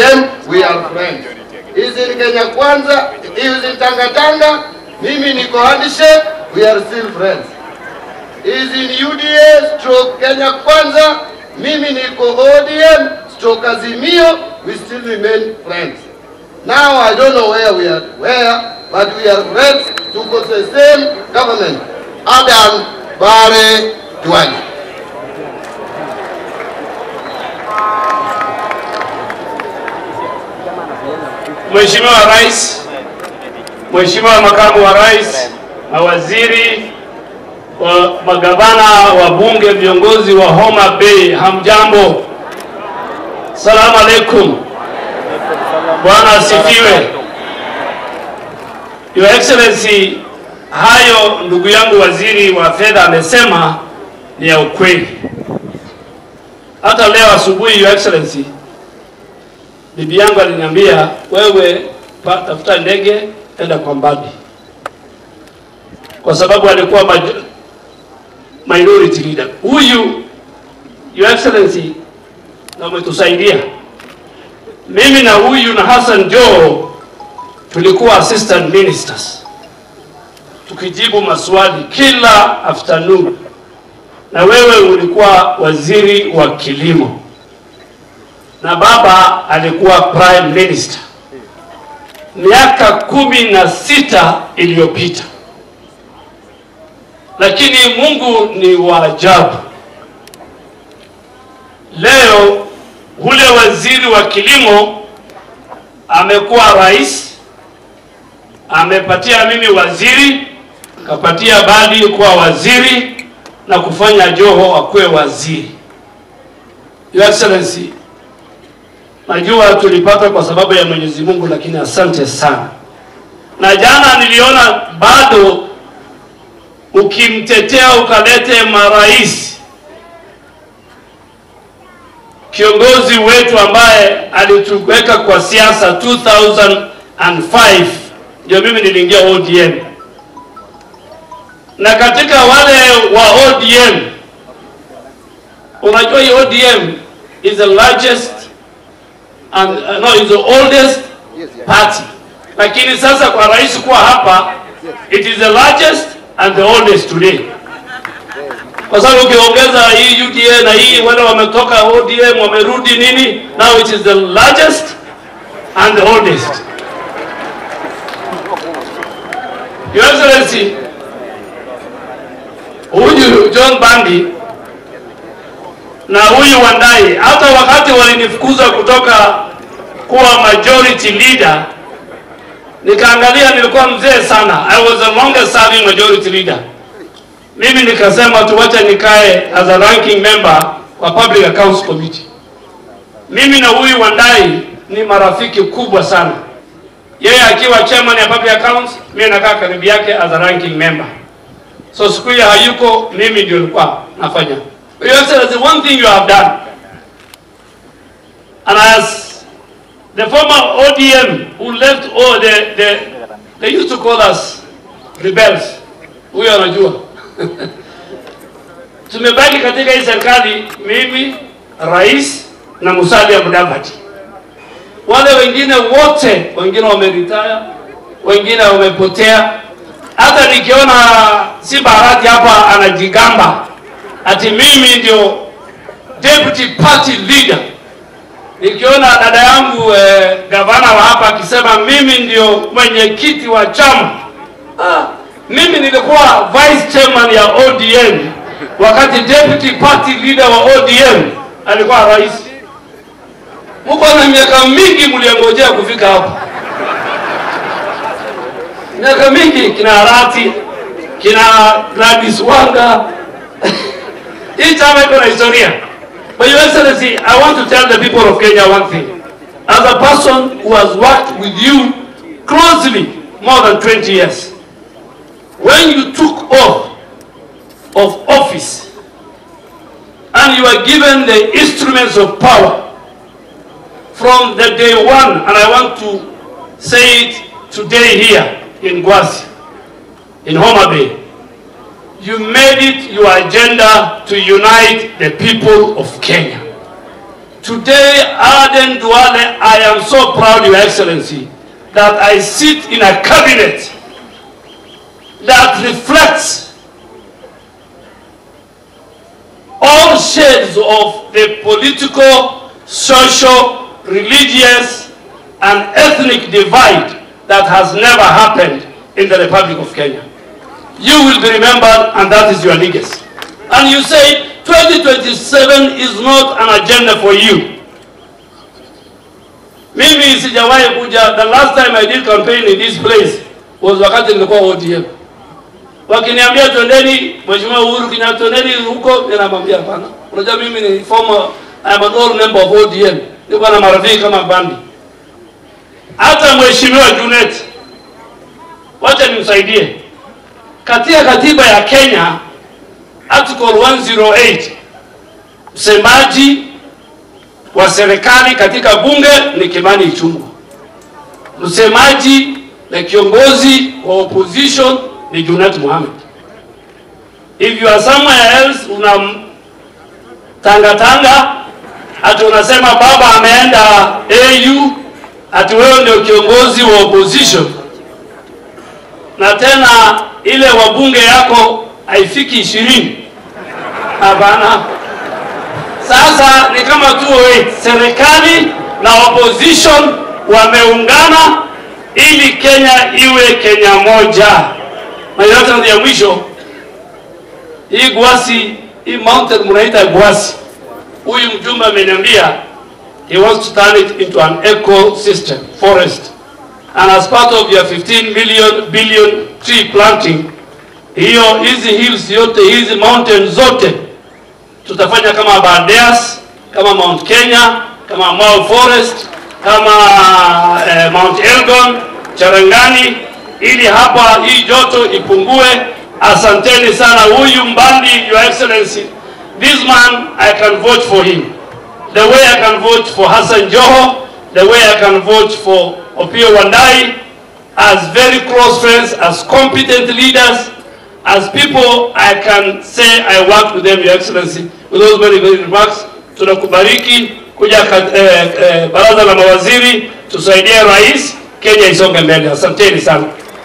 them, we are friends. He's in Kenya Kwanza, he is in Tangatanga, mimi niko handshake, we are still friends. He's in UDA stroke Kenya Kwanza, mimi niko ODM stroke Azimio, we still remain friends. Now I don't know where we are, but we are friends to go to the same government. Aden Bare Duane. Mheshimiwa Rais, Mheshimiwa Makamu wa Rais, mawaziri, magavana, wabunge, viongozi wa Homa Bay, hamjambo. Salamu alaikum. Bwana asifiwe. Your Excellency, hayo ndugu yangu waziri wa fedha amesema ni ya ukweli. Hata leo asubuhi, Your Excellency, bibi yangu aliniambia wewe tafuta ndege enda kwa Mbadi, kwa sababu alikuwa minority leader. Huyu Your Excellency na umetusaidia. Mimi na huyu na Hassan Joho tulikuwa assistant ministers, tukijibu maswali kila afternoon, na wewe ulikuwa waziri wa kilimo na baba alikuwa prime minister miaka 16 iliyopita. Lakini Mungu ni wa ajabu. Leo ule waziri wa kilimo amekuwa rais, amepatia mimi waziri, kapatia Badi kuwa waziri na kufanya Joho akuwe waziri. Your Excellency, najua tulipata kwa sababu ya Mwenyezi Mungu, lakini asante sana. Na jana niliona bado ukimtetea ukalete marais. Kiongozi wetu ambaye alituweka kwa siasa 2005 ndio mimi niliingia ODM. Na katika wale wa ODM, unajua hii ODM is the largest and is the oldest party. Lakini sasa kwa rais kuwa hapa, it is the largest and the oldest today. Kwa sababu ukiongeza hii UDA na hii wale wametoka ODM wamerudi nini, now it is the largest and the oldest. Your Excellency, huyu John Bandi na huyu Wandai, hata wakati walinifukuza kutoka kuwa majority leader, nikaangalia nilikuwa mzee sana. I was the longest serving majority leader. Mimi nikasema tuwache nikae as a ranking member kwa Public Accounts Committee. Mimi na huyu Wandai ni marafiki kubwa sana. Yeye akiwa chairman ya Public Accounts, mimi nakaa karibu yake as a ranking member. So siku ya hayuko, mimi ndio nilikuwa nafanya. Your Excellency, one thing you have done, and as the former ODM who left, they used to call us rebels. Huyo anajua. Tumebaki katika hii serikali, mimi, rais na Musalia Mudavadi. Wale wengine wote, wengine wameretire, wengine wamepotea. Hata nikiona si Barati hapa anajigamba ati mimi ndio deputy party leader. Nikiona dada yangu gavana wa hapa akisema mimi ndio mwenyekiti wa chama. Mimi nilikuwa vice chairman ya ODM wakati deputy party leader wa ODM alikuwa rais. Mko na miaka mingi mliongojea kufika hapa. Miaka mingi, kina Harati, kina Gladys Wanga. Hii chama iko na historia. But Your Excellency, I want to tell the people of Kenya one thing. As a person who has worked with you closely more than 20 years, when you took oath of office and you were given the instruments of power from the day one, and I want to say it today here in Gwasi, in Homa Bay, you made it your agenda to unite the people of Kenya. Today, Aden Duale, I am so proud, Your Excellency, that I sit in a cabinet that reflects all shades of the political, social, religious, and ethnic divide that has never happened in the Republic of Kenya. You will be remembered, and that is your legacy. And you say 2027 is not an agenda for you. Mimi sijawahi kuja. The last time I did campaign in this place was wakati nilikuwa ODM. Wakiniambia twendeni, Mheshimiwa Uhuru Kenyatta, twendeni huko, ninamwambia hapana. Unajua mimi ni I am an old member of ODM. Niko na marafiki kama bandi. Hata Mheshimiwa Junet, wacha nimsaidie. Katika katiba ya Kenya, Article 108, msemaji wa serikali katika bunge ni Kimani Ichung'wah. Msemaji na kiongozi wa opposition ni Junet Mohamed. If you are somewhere else, unatangatanga, ati unasema Baba Ameenda AU, ati wewe ndio kiongozi wa opposition, na tena ile wabunge yako haifiki 20. Hapana. Sasa ni kama 208, serikali na opposition wameungana ili Kenya iwe Kenya moja. Na yote ndio mwisho. Hii Gwasi, hii mountain mnaita Gwasi. Huyu mjumbe ameniambia he wants to turn it into an ecosystem forest. And as part of your 15 billion tree planting, hizi hills yote, hizi mountains zote tutafanya kama Bardeas, kama Mount Kenya, kama Mau Forest, kama Mount Elgon, Charangani, ili hapa hii joto ipungue. Asanteni sana. Huyu Mbandi, Your Excellency, this man, I can vote for him. The way I can vote for Hassan Joho, the way I can vote for Opiyo Wandayi, as very close friends, as competent leaders, as people I can say I work with them, Your Excellency. With those very remarks, tunakubariki kuja baraza la mawaziri, tusaidie rais, Kenya isonge mbele. Asanteni sana.